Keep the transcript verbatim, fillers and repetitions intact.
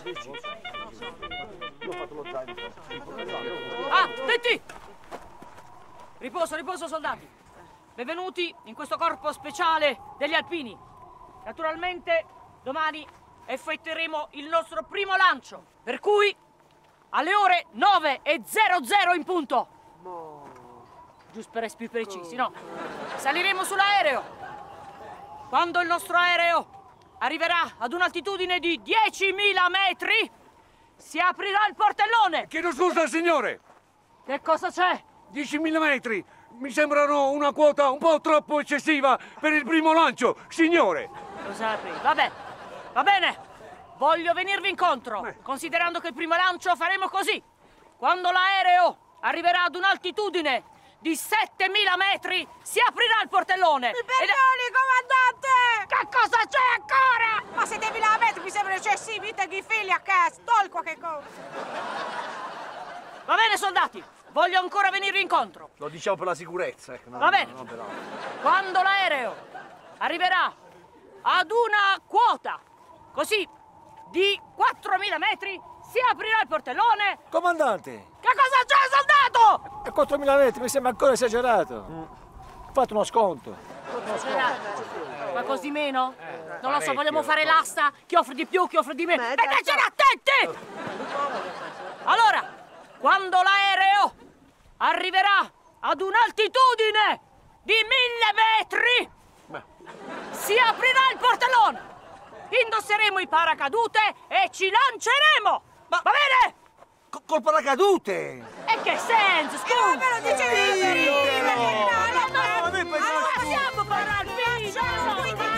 Ah, Tetti! Riposo, riposo, soldati. Benvenuti in questo corpo speciale degli alpini. Naturalmente, domani effettueremo il nostro primo lancio, per cui alle ore nove e zero zero in punto. Giusto per essere più precisi, no? Saliremo sull'aereo. Quando il nostro aereo arriverà ad un'altitudine di diecimila metri, si aprirà il portellone. Chiedo scusa, signore. Che cosa c'è? diecimila metri. Mi sembrano una quota un po' troppo eccessiva per il primo lancio, signore. Lo sa apri. Vabbè, va bene. Voglio venirvi incontro, Beh. considerando che il primo lancio faremo così. Quando l'aereo arriverà ad un'altitudine di settemila metri, si aprirà il portellone. Mi perdoni, Ed... comandante! Che cosa c'è ancora? Ma settemila metri mi sembrano eccessivi, te chi figli a casa, tolgo qualche cosa. Va bene, soldati, voglio ancora venirvi incontro. Lo diciamo per la sicurezza, ecco. Va bene. No, no, Quando l'aereo arriverà ad una quota, così, di quattromila metri, si aprirà il portellone. Comandante! Che cosa c'è, soldato? A quattromila metri mi sembra ancora esagerato. Mm. Fate uno sconto. Qualcosa di meno? Eh, non lo so, vogliamo fare l'asta? Chi offre di più, chi offre di meno? Mettercene attenti! Allora, quando l'aereo arriverà ad un'altitudine di mille metri, Beh. si aprirà il portellone. Indosseremo i paracadute e ci lanceremo! Ma va bene? Co col paracadute! E che senso? Scusa! Eh, me lo dicevi! Non possiamo parlare!